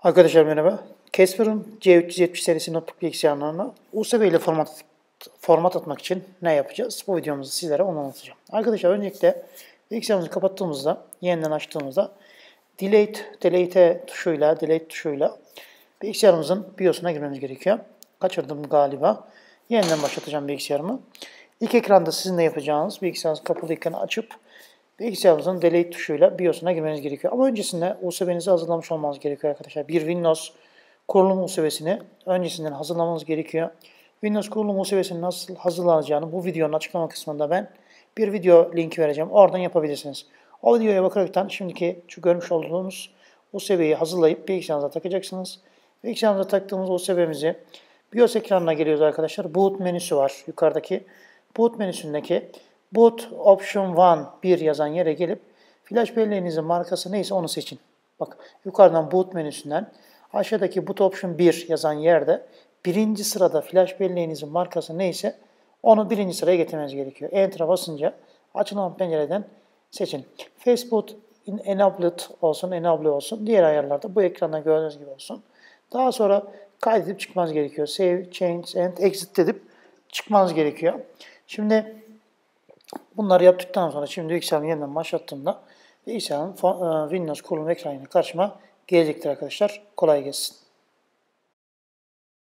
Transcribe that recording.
Arkadaşlar merhaba. Casper'ın C370 serisi notebook bilgisayarlarına USB ile format atmak için ne yapacağız? Bu videomuzda sizlere onu anlatacağım. Arkadaşlar öncelikle bilgisayarımızı kapattığımızda, yeniden açtığımızda delete tuşuyla bilgisayarımızın BIOS'una girmemiz gerekiyor. Kaçırdım galiba. Yeniden başlatacağım bilgisayarımı. İlk ekranda sizin de yapacağınız bilgisayarınız kapalıyken açıp bilgisayarımızın delete tuşuyla BIOS'una girmeniz gerekiyor. Ama öncesinde USB'nizi hazırlamış olmanız gerekiyor arkadaşlar. Bir Windows kurulum USB'sini öncesinden hazırlamanız gerekiyor. Windows kurulum USB'sini nasıl hazırlanacağını bu videonun açıklama kısmında ben bir video linki vereceğim. Oradan yapabilirsiniz. O videoya bakaraktan şimdiki şu görmüş olduğunuz USB'yi hazırlayıp bilgisayarınıza takacaksınız. Bilgisayarınıza taktığımız USB'mizi BIOS ekranına geliyoruz arkadaşlar. Boot menüsü var yukarıdaki. Boot menüsündeki Boot Option 1 yazan yere gelip flash belleğinizin markası neyse onu seçin. Bak yukarıdan Boot menüsünden aşağıdaki Boot Option 1 yazan yerde birinci sırada flash belleğinizin markası neyse onu birinci sıraya getirmeniz gerekiyor. Enter'a basınca açılan pencereden seçin. Facebook Enabled olsun. Diğer ayarlarda bu ekranda gördüğünüz gibi olsun. Daha sonra kaydedip çıkmanız gerekiyor. Save, Change and Exit edip çıkmanız gerekiyor. Şimdi bunları yaptıktan sonra şimdi bilgisayarımı yeniden başlattığımda bilgisayarın Windows kurulum ekranıyla karşıma gelecektir arkadaşlar. Kolay gelsin.